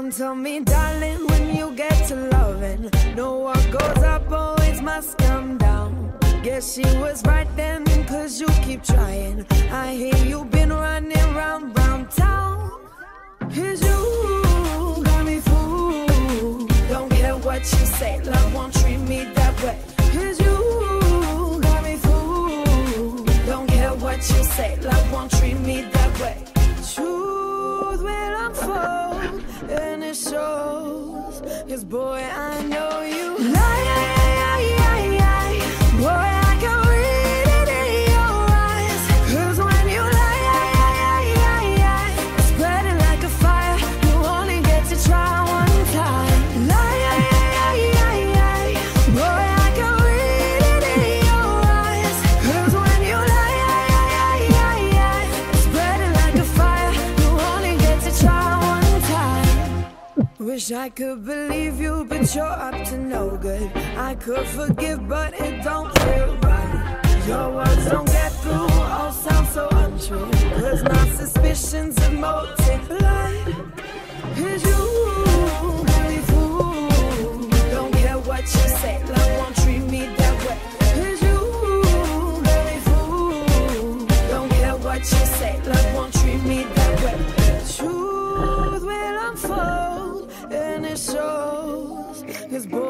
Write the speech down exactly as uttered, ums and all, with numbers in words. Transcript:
Don't tell me, darling, when you get to loving, know what goes up always must come down. Guess she was right then, cause you keep trying. I hear you've been running round, round town. Here's you, got me fooled. Don't care what you say, love won't treat me that way. Here's you, got me fooled. Don't care what you say, love won't treat me that way. Truth will unfold, and it shows. Cause boy, I know you lie, boy, I can read it in your eyes. Cause when you lie, spread it like a fire. You only get to try one time. Lie, boy, I can read it in your eyes. Cause when you lie, spread it like a fire. You only get to try one time. Wish I could believe you, but you're up to no good. I could forgive, but it don't feel right. Your words don't get through, all sound so untrue. Cause my suspicions of multiply. Here's you, really fool. Don't care what you say, love won't treat me that way. Here's you, really fool. Don't care what you say, love won't treat me that way. Truth will unfold, and it shows. Cause boy,